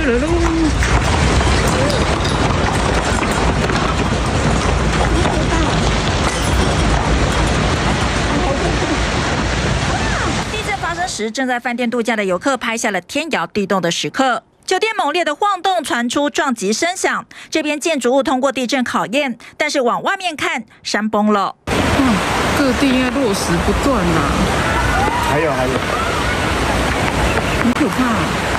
了喽！ 地震发生时，正在饭店度假的游客拍下了天摇地动的时刻。酒店猛烈的晃动，传出撞击声响。这边建筑物通过地震考验，但是往外面看，山崩了。 各地应该落石不断呐。 还有， 很可怕。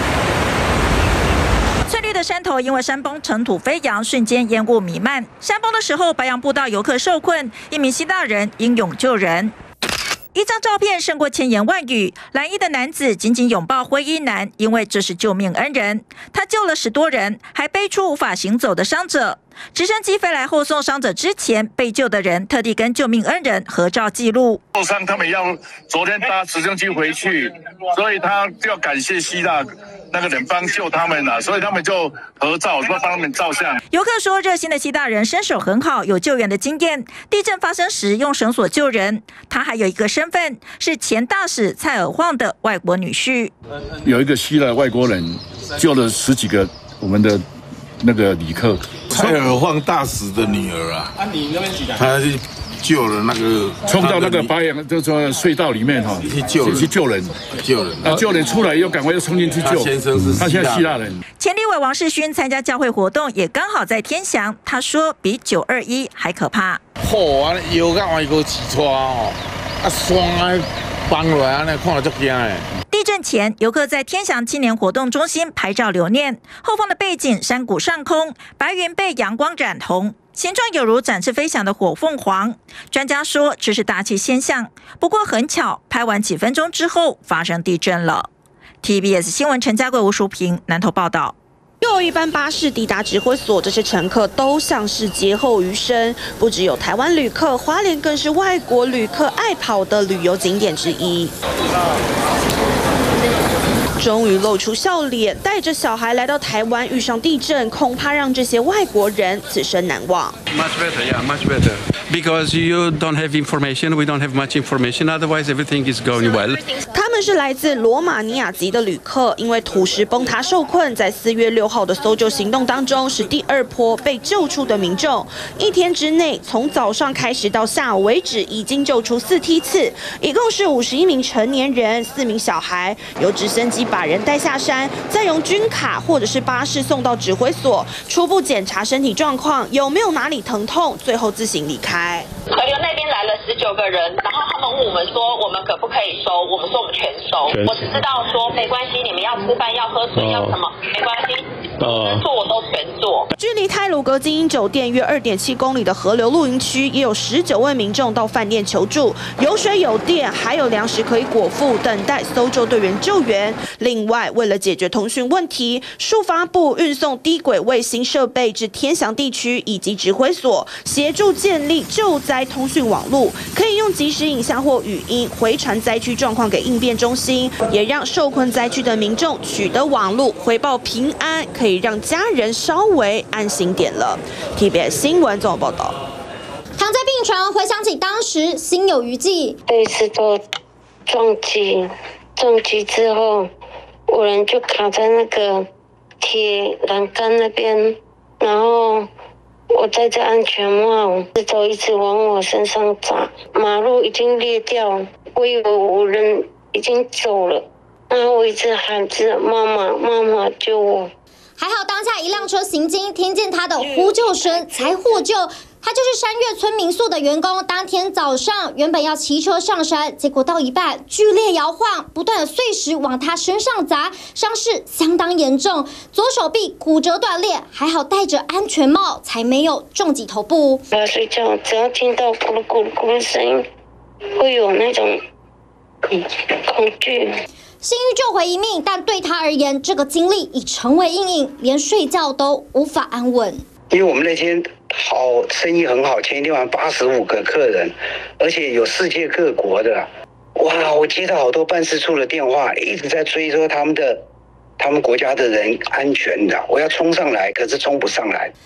翠绿的山头因为山崩，尘土飞扬，瞬间烟雾弥漫。山崩的时候，白杨步道游客受困，一名希腊人英勇救人。一张照片胜过千言万语。蓝衣的男子紧紧拥抱灰衣男，因为这是救命恩人。他救了10多人，还背出无法行走的伤者。直升机飞来后送伤者之前，被救的人特地跟救命恩人合照记录。 受伤他们要昨天搭直升机回去，所以他就要感谢希腊那个人帮救他们了，所以他们就合照，说帮他们照相。 游客说，热心的希腊人身手很好，有救援的经验。地震发生时用绳索救人。他还有一个身份是前大使蔡尔晃的外国女婿。 有一个希腊外国人救了10几个我们的那个旅客。 蔡尔晃大使的女儿啊，你那边他是救了那个冲到那个白杨就说隧道里面哈，去救人，救人出来又赶快又冲进去救。他现在希腊人。 前立委王世勋参加教会活动，也刚好在天祥。他说比921还可怕。 啊，腰到外国起穿哦，山啊崩落来，那看了足惊的。 地震前，游客在天祥青年活动中心拍照留念，后方的背景山谷上空，白云被阳光染红，形状有如展翅飞翔的火凤凰。专家说这是大气现象，不过很巧，拍完几分钟之后发生地震了。TBS 新闻陈家贵、吴淑平南投报道。 又一班巴士抵达指挥所，这些乘客都像是劫后余生。不只有台湾旅客，花莲更是外国旅客爱跑的旅游景点之一。终于露出笑脸，带着小孩来到台湾，遇上地震，恐怕让这些外国人此生难忘。 Much better, yeah, much better. Because you don't have information, we don't have much information. Otherwise, everything is going well. 他们是来自罗马尼亚籍的旅客，因为土石崩塌受困，在4月6号的搜救行动当中，是第2波被救出的民众。1天之内，从早上开始到下午为止，已经救出4梯次，一共是51名成年人、4名小孩，由直升机把人带下山，再用军卡或者是巴士送到指挥所，初步检查身体状况，有没有哪里疼痛，最后自行离开。 河流那边来了19个人，然后他们问我们说我们可不可以收，我们说我们全收。我只知道说没关系，你们要吃饭要喝水要什么没关系，能做我都全做。 距离太鲁阁精英酒店约2.7公里的河流露营区，也有19位民众到饭店求助，有水有电，还有粮食可以果腹，等待搜救队员救援。另外，为了解决通讯问题，数发部运送低轨卫星设备至天祥地区以及指挥所，协助建立救灾通讯网络，可以用即时影像或语音回传灾区状况给应变中心，也让受困灾区的民众取得网络回报平安，可以让家人稍微安心点了。TBS 新闻综合报道。 躺在病床，回想起当时，心有余悸。 这一次都撞击之后，我人就卡在那个铁栏杆那边，然后我戴着安全帽，石头一直往我身上砸，马路已经裂掉，我以为我人已经走了，然后我一直喊着妈妈，妈妈救我。 还好当下一辆车行经，听见他的呼救声才获救。他就是山岳村民宿的员工，当天早上原本要骑车上山，结果到一半剧烈摇晃，不断的碎石往他身上砸，伤势相当严重，左手臂骨折断裂，还好戴着安全帽，才没有撞击头部。 我睡觉，只要听到咕噜咕噜咕噜声音，会有那种恐惧。 幸运救回一命，但对他而言，这个经历已成为阴影，连睡觉都无法安稳。 因为我们那天生意很好，前一天晚上85个客人，而且有世界各国的，哇！我接到好多办事处的电话，一直在追说他们国家的人安全的，我要冲上来，可是冲不上来。 他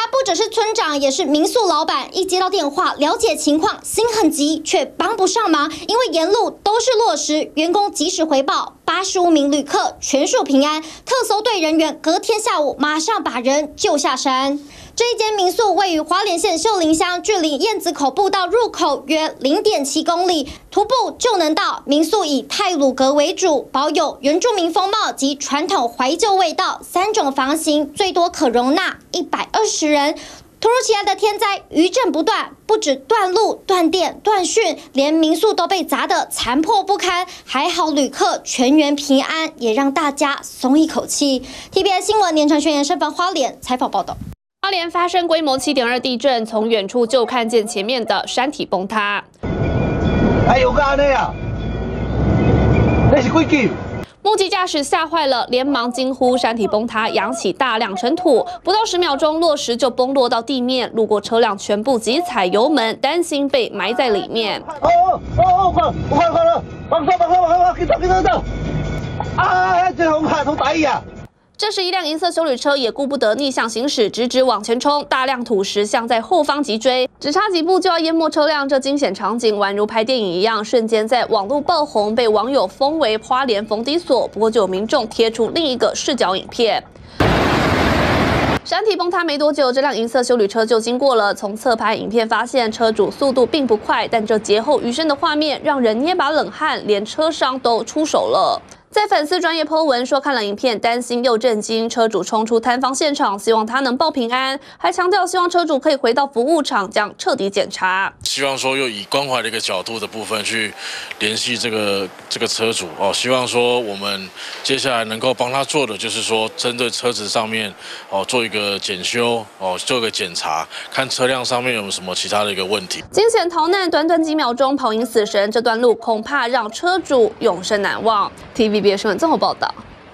不只是村长，也是民宿老板。一接到电话了解情况，心很急，却帮不上忙，因为沿路都是落石，员工及时回报，85名旅客全数平安。特搜队人员隔天下午马上把人救下山。这一间民宿位于花莲县秀林乡，距离燕子口步道入口约0.7公里，徒步就能到。民宿以太鲁阁为主，保有原住民风貌及传统怀旧味道，3种房型，最多可容纳120人。突如其来的天灾，余震不断，不止断路、断电、断讯，连民宿都被砸得残破不堪。还好旅客全员平安，也让大家松一口气。TBS 新闻连长宣言身份花莲采访报道。 花莲发生规模7.2地震，从远处就看见前面的山体崩塌。 有个安尼啊，那是几级？ 目击驾驶吓坏了，连忙惊呼山体崩塌，扬起大量尘土，不到10秒钟，落石就崩落到地面，路过车辆全部急踩油门，担心被埋在里面。 快了，往走！啊，这红海从打一啊！ 这时，一辆银色休旅车也顾不得逆向行驶，直直往前冲，大量土石像在后方急追，只差几步就要淹没车辆。这惊险场景宛如拍电影一样，瞬间在网络爆红，被网友封为花莲冯迪所。不过，就有民众贴出另一个视角影片。山体崩塌没多久，这辆银色休旅车就经过了。从侧拍影片发现，车主速度并不快，但这劫后余生的画面让人捏把冷汗，连车商都出手了。在粉丝专业 po 文说看了影片担心又震惊，车主冲出摊方现场，希望他能报平安，还强调希望车主可以回到服务场将彻底检查。 希望说又以关怀的一个角度的部分去联系这个车主哦，希望说我们接下来能够帮他做的就是说针对车子上面哦做一个检修哦，做一个检查，看车辆上面有没有什么其他的一个问题。 惊险逃难，短短几秒钟跑赢死神，这段路恐怕让车主永生难忘。TVBS 新闻综合报道。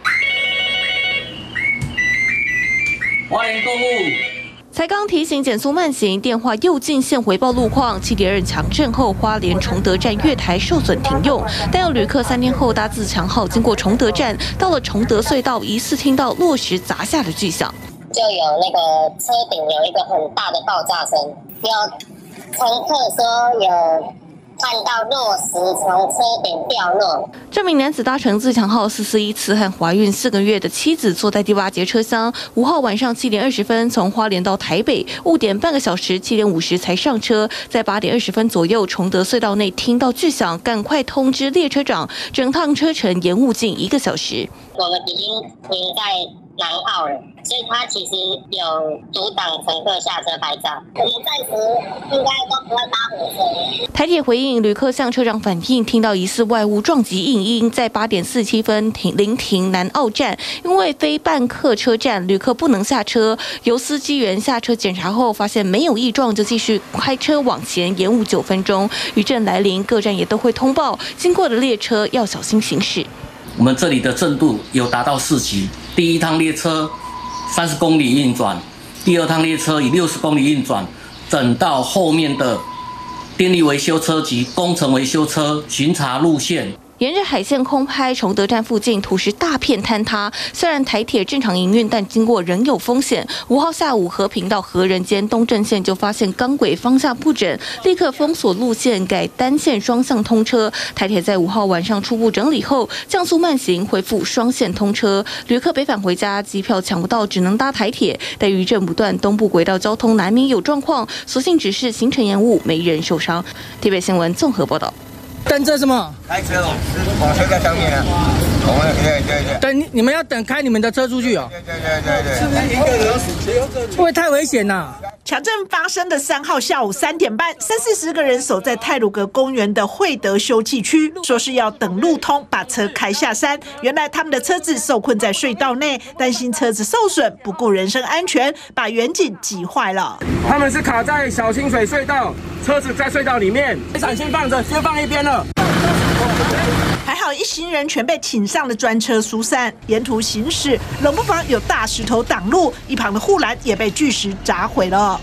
欢迎购物。 才刚提醒减速慢行，电话又进线回报路况。7.2强震后，花莲崇德站月台受损停用，但有旅客3天后搭自强号经过崇德站，到了崇德隧道，疑似听到落石砸下的巨响， 就有那个车顶有一个很大的爆炸声，有乘客说有看到落石从车顶掉落。 这名男子搭乘自强号441次和怀孕4个月的妻子坐在第8节车厢。5号晚上7点20分从花莲到台北，误点半个小时，7点50才上车。在8点20分左右，崇德隧道内听到巨响，赶快通知列车长，整趟车程延误近1个小时。 我们已经停在南澳了，所以他其实有阻挡乘客下车拍照。我们暂时应该都不会搭火车。 台铁回应，旅客向车长反映，听到疑似外物撞击影音，在8点47分临停南澳站，因为非半客车站，旅客不能下车。由司机员下车检查后，发现没有异状，就继续开车往前，延误9分钟。余震来临，各站也都会通报，经过的列车要小心行驶。 我们这里的震度有达到4级，第一趟列车30公里运转，第二趟列车以60公里运转，整到后面的电力维修车及工程维修车巡查路线。 沿着海线空拍，崇德站附近土石大片坍塌。虽然台铁正常营运，但经过仍有风险。5号下午，和平到和仁间东正线就发现钢轨方向不整，立刻封锁路线，改单线双向通车。台铁在5号晚上初步整理后，降速慢行，恢复双线通车。旅客北返回家，机票抢不到，只能搭台铁。但余震不断，东部轨道交通难免有状况，所幸只是行程延误，没人受伤。TVBS 新闻综合报道。 等着什么？开车哦，我车在上面啊。对。等你们要等开你们的车出去哦。对。会不会太危险呐？ 强震发生的3号下午3点半，30-40个人守在太鲁阁公园的惠德休憩区，说是要等路通，把车开下山。原来他们的车子受困在隧道内，担心车子受损，不顾人身安全，把远景挤坏了。 他们是卡在小清水隧道，车子在隧道里面，伞先放着，先放一边了。 还好一行人全被请上了专车疏散，沿途行驶，冷不防有大石头挡路，一旁的护栏也被巨石砸毁了。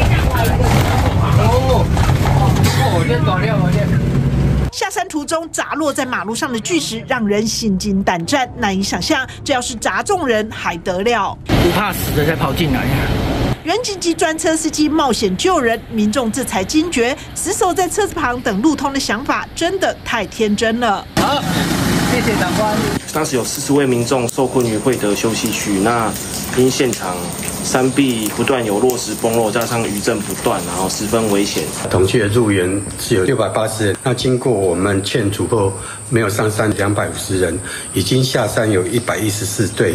下山途中砸落在马路上的巨石让人心惊胆战，难以想象，这要是砸中人还得了？ 不怕死的才跑进来。 原警及专车司机冒险救人，民众这才惊觉，死守在车子旁等路通的想法真的太天真了。 好，谢谢长官。 当时有40位民众受困于惠德休憩区，那因现场山壁不断有落石崩落，加上余震不断，然后十分危险。 统计的入园是有680人，那经过我们劝阻后，没有上山250人，已经下山有114队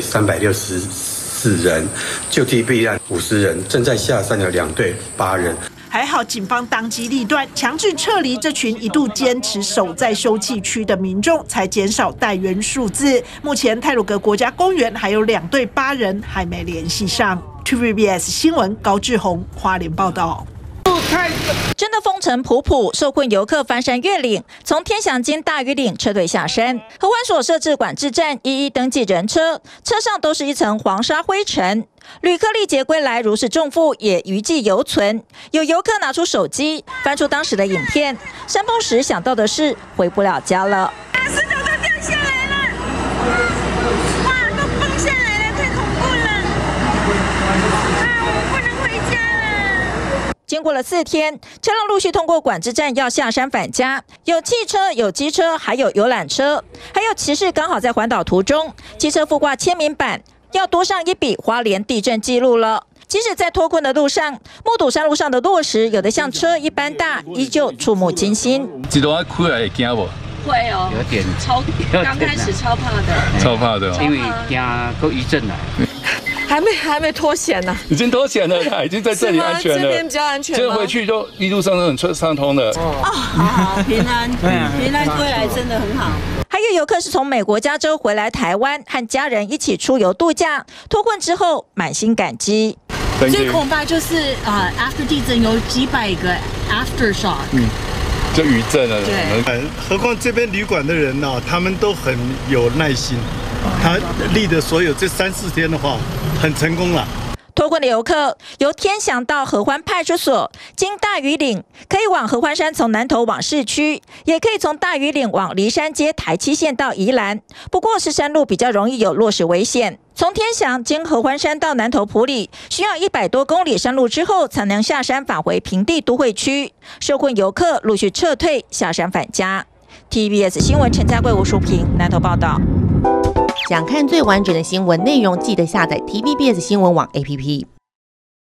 364人，就地避难50人，正在下山有2队8人。 还好，警方当机立断，强制撤离这群一度坚持守在休憩区的民众，才减少带援数字。目前太鲁阁国家公园还有2队8人还没联系上。TVBS 新闻高志宏花莲报道。 真的风尘仆仆，受困游客翻山越岭，从天祥经大屿岭撤退下山。河湾所设置管制站，一一登记人车，车上都是一层黄沙灰尘。旅客历劫归来，如释重负，也余悸犹存。有游客拿出手机，翻出当时的影片。山崩时想到的是回不了家了。 石头都掉下来了，哇，都崩下来了，太恐怖了！啊，我不能回家了。 经过了4天，车辆陆续通过管制站要下山返家，有汽车、有机车，还有游览车，还有骑士刚好在环岛途中，机车附挂签名板。要多上一笔花莲地震记录了。即使在脱困的路上，目睹山路上的落石，有的像车一般大，依旧触目惊心。 这路啊开来会惊不？ 会哦，有点刚开始超怕的， 超怕的， 因为惊过余震来。 还没脱险呢， 已经脱险了，他已经在这里安全了。 这边比较安全吗？ 现在回去就一路上都很畅通的。 哦，好，平安归来真的很好。 还有游客是从美国加州回来台湾，和家人一起出游度假，脱困之后满心感激。 最恐怕就是after 地震有几百个 aftershock。 就余震了。 对，何况这边旅馆的人呢，他们都很有耐心。他立的所有这3、4天的话，很成功了。 脱困的游客由天祥到合欢派出所，经大屿岭，可以往合欢山从南投往市区，也可以从大屿岭往梨山街台7线到宜兰。不过是山路比较容易有落石危险。从天祥经合欢山到南投埔里，需要100多公里山路之后，才能下山返回平地都会区。受困游客陆续撤退下山返家。TVBS 新闻陈家贵、吴淑平南投报道。 想看最完整的新闻内容，记得下载 TVBS 新闻网 APP。